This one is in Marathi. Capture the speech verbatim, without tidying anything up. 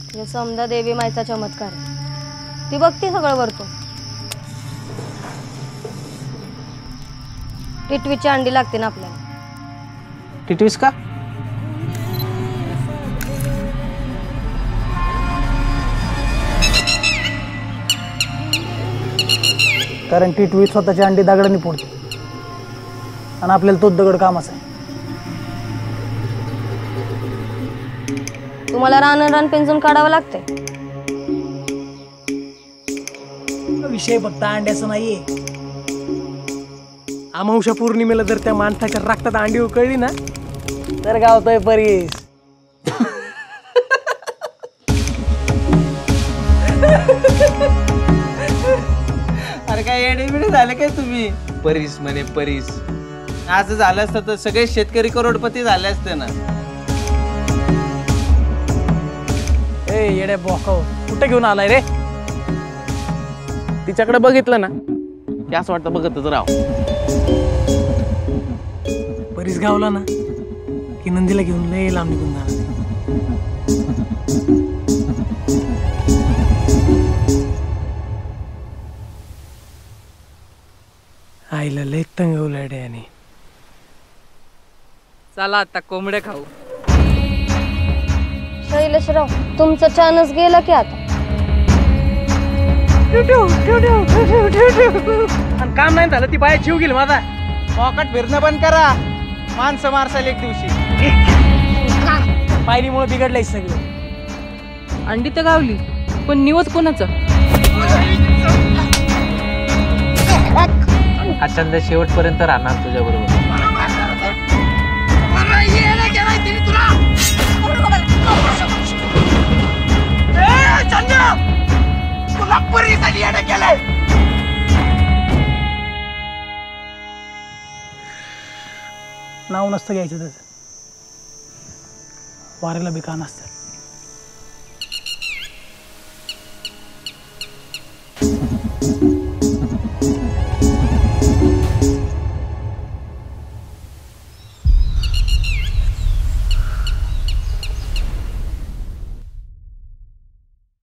हे समजा देवी मायचा चमत्कार आहे, ती बघती सगळं वरतून. टिटवीची अंडी लागते ना आपल्याला. टिटवीस का? कारण टिटवी स्वतःची अंडी दगडाने फोडते आणि आपल्याला तोच दगड कामाचा आहे. तुम्हाला रान रान पेंजून काढावं लागतंय. विषय फक्त अंड्याचा नाहीये. अमावस्या पौर्णिमेला जर त्या माणसाच्या रक्तात अंडी उकळली ना तर गावतोय परीस. अरे काय येडेबिडे झाले काय तुम्ही? परीस म्हणे परीस. असं झालं असतं तर सगळे शेतकरी करोडपती झाले असते ना. ए येडे बोकाव, कुठे घेऊन आलाय रे? तिच्याकडे बघितलं ना की असं वाटतं बघतच राव. परीस गावला ना की नंदीला घेऊन लय लांब निघून जाणार. आईला लय तंगवलं आणि चला आता कोंबडे खाऊ. शैलेशराव, तुमचं चानस गेलं की आता. आणि काम नाही झालं ती बाया जीव गेली माझा. पॉकेट फिरणं बंद करा, माणसं मारसाल एक दिवशी. पायरीमुळे बिघडलंय सगळं. अंडी तर गावली, पण निवत कोणाचं? हा छंद शेवटपर्यंत राहणार तुझ्या बरोबर. नाव नसतं घ्यायचं त्याचं, वाऱ्याला बिकान असतं.